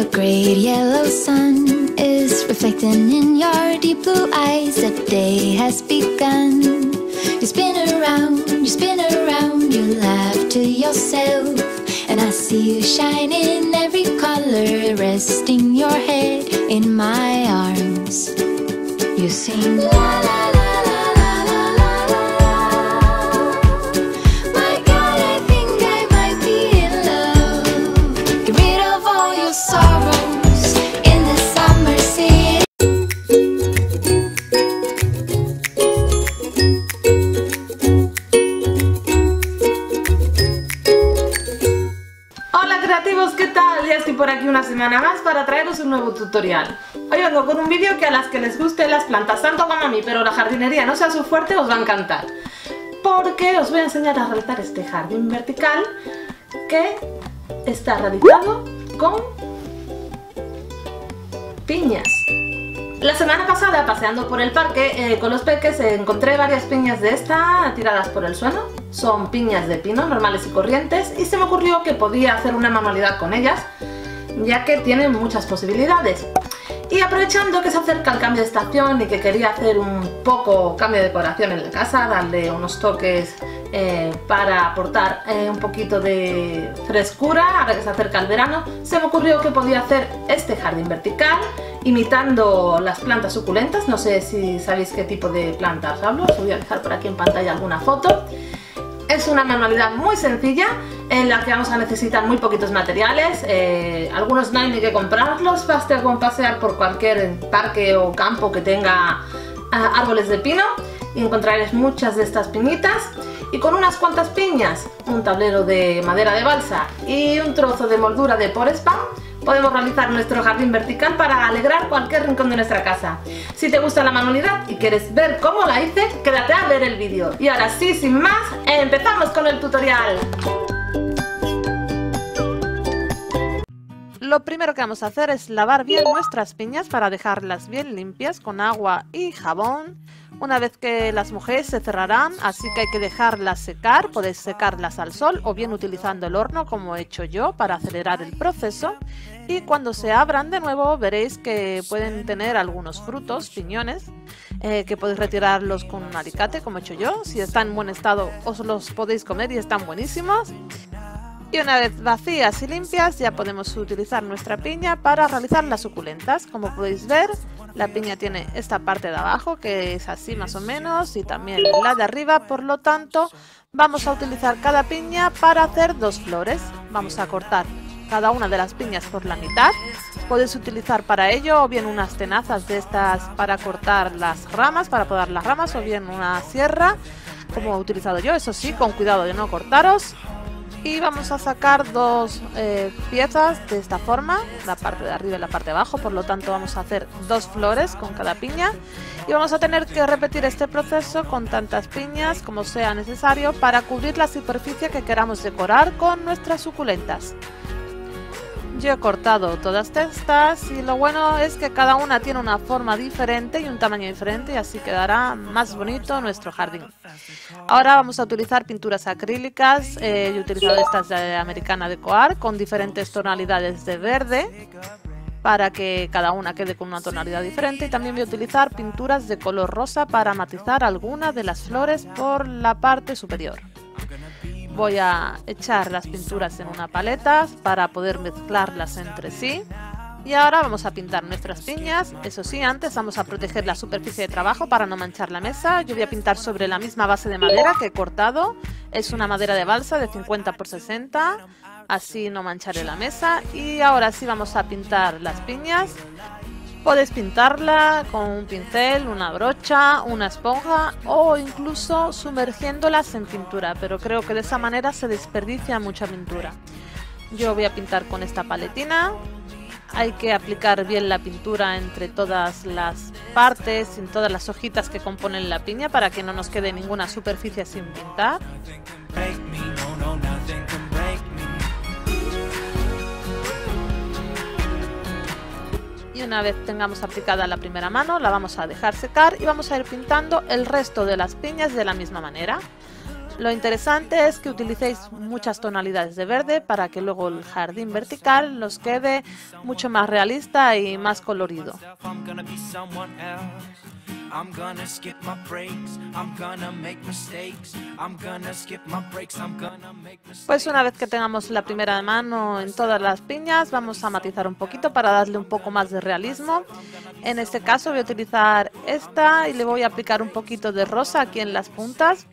great yellow sun is reflecting in your deep blue eyes. The day has begun. You spin around, you laugh to yourself, and I see you shine in every color, resting your head in my arms. You sing la la la la la la la la. My God, I think I might be in love. Get rid of all your sorrows in the summer city. Hola creativos, ¿qué tal? Ya estoy por aquí una semana más para traeros un nuevo tutorial. Hoy vengo con un vídeo que a las que les gusten las plantas, tanto como a mí, pero la jardinería no sea su fuerte, os va a encantar. Porque os voy a enseñar a realizar este jardín vertical que está realizado con piñas. La semana pasada, paseando por el parque con los peques, encontré varias piñas de esta tiradas por el suelo. Son piñas de pino, normales y corrientes, y se me ocurrió que podía hacer una manualidad con ellas, ya que tienen muchas posibilidades. Y aprovechando que se acerca el cambio de estación y que quería hacer un poco cambio de decoración en la casa, darle unos toques para aportar un poquito de frescura, ahora que se acerca el verano, se me ocurrió que podía hacer este jardín vertical imitando las plantas suculentas. No sé si sabéis qué tipo de plantas hablo, os voy a dejar por aquí en pantalla alguna foto. Es una manualidad muy sencilla en la que vamos a necesitar muy poquitos materiales, algunos no hay ni que comprarlos, basta con pasear por cualquier parque o campo que tenga árboles de pino y encontraréis muchas de estas piñitas, y con unas cuantas piñas, un tablero de madera de balsa y un trozo de moldura de Porespam podemos realizar nuestro jardín vertical para alegrar cualquier rincón de nuestra casa. Si te gusta la manualidad y quieres ver cómo la hice, quédate a ver el vídeo. Y ahora sí, sin más, empezamos con el tutorial. Lo primero que vamos a hacer es lavar bien nuestras piñas para dejarlas bien limpias con agua y jabón. Una vez que las mojéis se cerrarán, así que hay que dejarlas secar. Podéis secarlas al sol o bien utilizando el horno como he hecho yo para acelerar el proceso. Y cuando se abran de nuevo veréis que pueden tener algunos frutos, piñones, que podéis retirarlos con un alicate como he hecho yo. Si están en buen estado os los podéis comer y están buenísimos. Y una vez vacías y limpias ya podemos utilizar nuestra piña para realizar las suculentas. Como podéis ver, la piña tiene esta parte de abajo que es así más o menos, y también la de arriba, por lo tanto vamos a utilizar cada piña para hacer dos flores. Vamos a cortar cada una de las piñas por la mitad. Podéis utilizar para ello o bien unas tenazas de estas para cortar las ramas, para podar las ramas, o bien una sierra como he utilizado yo, eso sí, con cuidado de no cortaros. Y vamos a sacar dos piezas de esta forma, la parte de arriba y la parte de abajo, por lo tanto vamos a hacer dos flores con cada piña y vamos a tener que repetir este proceso con tantas piñas como sea necesario para cubrir la superficie que queramos decorar con nuestras suculentas. Yo he cortado todas estas y lo bueno es que cada una tiene una forma diferente y un tamaño diferente, y así quedará más bonito nuestro jardín. Ahora vamos a utilizar pinturas acrílicas. Yo he utilizado estas de Americana Deco Art con diferentes tonalidades de verde para que cada una quede con una tonalidad diferente, y también voy a utilizar pinturas de color rosa para matizar alguna de las flores por la parte superior. Voy a echar las pinturas en una paleta para poder mezclarlas entre sí. Y ahora vamos a pintar nuestras piñas. Eso sí, antes vamos a proteger la superficie de trabajo para no manchar la mesa. Yo voy a pintar sobre la misma base de madera que he cortado. Es una madera de balsa de 50 por 60. Así no mancharé la mesa. Y ahora sí vamos a pintar las piñas. Podéis pintarla con un pincel, una brocha, una esponja o incluso sumergiéndolas en pintura, pero creo que de esa manera se desperdicia mucha pintura. Yo voy a pintar con esta paletina. Hay que aplicar bien la pintura entre todas las partes, en todas las hojitas que componen la piña, para que no nos quede ninguna superficie sin pintar. Y una vez tengamos aplicada la primera mano, la vamos a dejar secar y vamos a ir pintando el resto de las piñas de la misma manera. Lo interesante es que utilicéis muchas tonalidades de verde para que luego el jardín vertical nos quede mucho más realista y más colorido. Pues una vez que tengamos la primera mano en todas las piñas, vamos a matizar un poquito para darle un poco más de realismo. En este caso voy a utilizar esta y le voy a aplicar un poquito de rosa aquí en las puntas.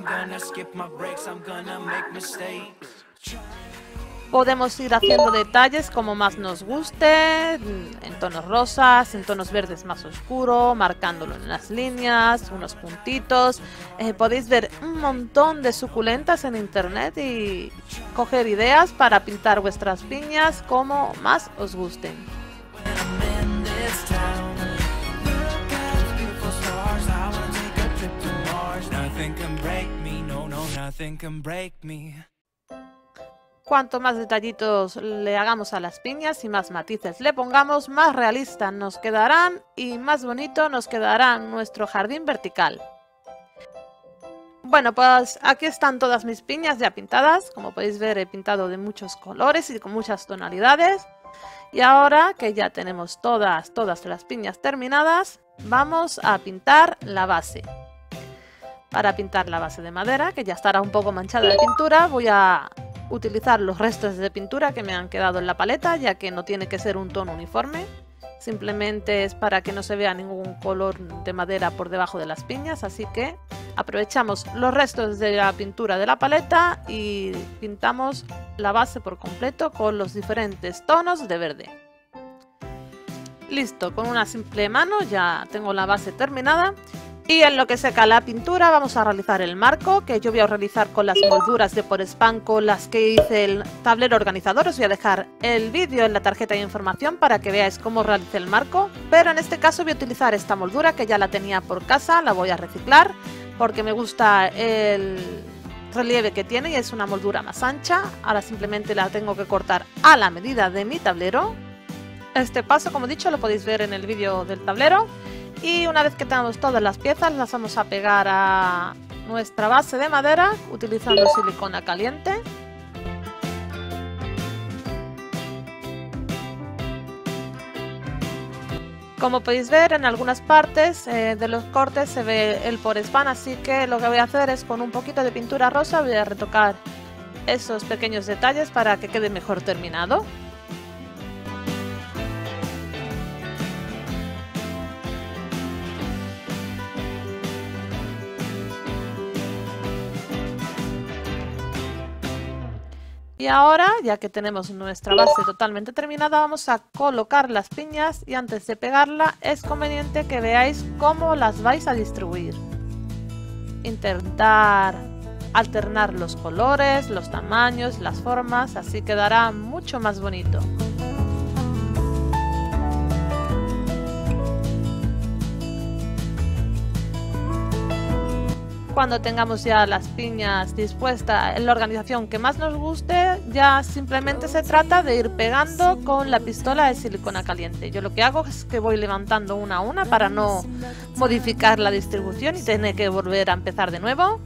Podemos ir haciendo detalles como más nos guste, en tonos rosas, en tonos verdes más oscuro, marcándolo en las líneas, unos puntitos. Podéis ver un montón de suculentas en internet y coger ideas para pintar vuestras piñas como más os gusten. Cuanto más detallitos le hagamos a las piñas y más matices le pongamos, más realistas nos quedarán y más bonito nos quedará nuestro jardín vertical. Bueno, pues aquí están todas mis piñas ya pintadas. Como podéis ver, he pintado de muchos colores y con muchas tonalidades. Y ahora que ya tenemos todas las piñas terminadas, vamos a pintar la base. Para pintar la base de madera, que ya estará un poco manchada de pintura, voy a utilizar los restos de pintura que me han quedado en la paleta, ya que no tiene que ser un tono uniforme. Simplemente es para que no se vea ningún color de madera por debajo de las piñas, así que aprovechamos los restos de la pintura de la paleta y pintamos la base por completo con los diferentes tonos de verde. Listo, con una simple mano ya tengo la base terminada. Y en lo que seca la pintura vamos a realizar el marco, que yo voy a realizar con las molduras de Porespan con las que hice el tablero organizador. Os voy a dejar el vídeo en la tarjeta de información para que veáis cómo realicé el marco. Pero en este caso voy a utilizar esta moldura que ya la tenía por casa, la voy a reciclar porque me gusta el relieve que tiene y es una moldura más ancha. Ahora simplemente la tengo que cortar a la medida de mi tablero. Este paso, como he dicho, lo podéis ver en el vídeo del tablero. Y una vez que tengamos todas las piezas, las vamos a pegar a nuestra base de madera utilizando silicona caliente. Como podéis ver, en algunas partes de los cortes se ve el Porespan, así que lo que voy a hacer es con un poquito de pintura rosa voy a retocar esos pequeños detalles para que quede mejor terminado. Y ahora, ya que tenemos nuestra base totalmente terminada, vamos a colocar las piñas y antes de pegarla es conveniente que veáis cómo las vais a distribuir. Intentar alternar los colores, los tamaños, las formas, así quedará mucho más bonito. Cuando tengamos ya las piñas dispuestas en la organización que más nos guste, ya simplemente se trata de ir pegando con la pistola de silicona caliente. Yo lo que hago es que voy levantando una a una para no modificar la distribución y tener que volver a empezar de nuevo.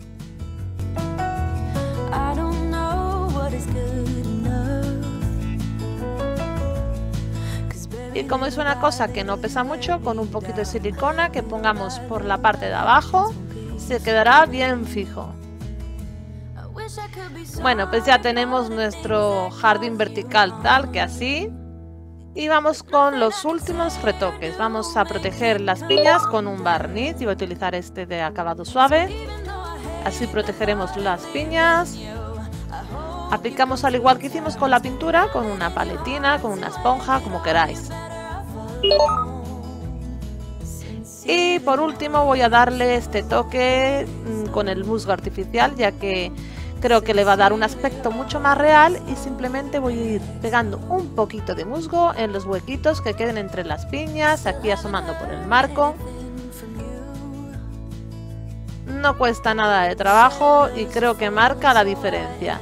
Y como es una cosa que no pesa mucho, con un poquito de silicona que pongamos por la parte de abajo, se quedará bien fijo. Bueno, pues ya tenemos nuestro jardín vertical tal que así. Y vamos con los últimos retoques. Vamos a proteger las piñas con un barniz. Y voy a utilizar este de acabado suave. Así protegeremos las piñas. Aplicamos al igual que hicimos con la pintura, con una paletina, con una esponja, como queráis. Y por último voy a darle este toque con el musgo artificial, ya que creo que le va a dar un aspecto mucho más real y simplemente voy a ir pegando un poquito de musgo en los huequitos que queden entre las piñas, aquí asomando por el marco. No cuesta nada de trabajo y creo que marca la diferencia.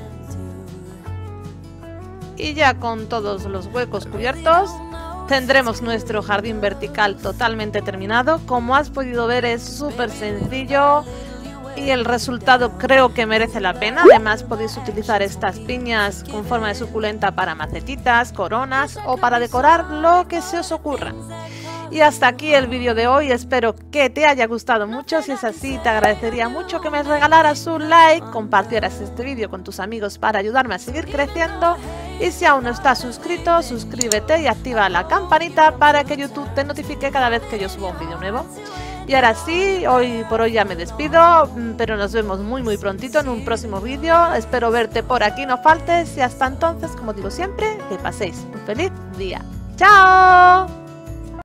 Y ya con todos los huecos cubiertos, tendremos nuestro jardín vertical totalmente terminado. Como has podido ver, es súper sencillo y el resultado creo que merece la pena. Además podéis utilizar estas piñas con forma de suculenta para macetitas, coronas o para decorar lo que se os ocurra. Y hasta aquí el vídeo de hoy, espero que te haya gustado mucho. Si es así, te agradecería mucho que me regalaras un like, compartieras este vídeo con tus amigos para ayudarme a seguir creciendo. Y si aún no estás suscrito, suscríbete y activa la campanita para que YouTube te notifique cada vez que yo suba un vídeo nuevo. Y ahora sí, hoy por hoy ya me despido, pero nos vemos muy prontito en un próximo vídeo. Espero verte por aquí, no faltes. Y hasta entonces, como digo siempre, que paséis un feliz día. ¡Chao!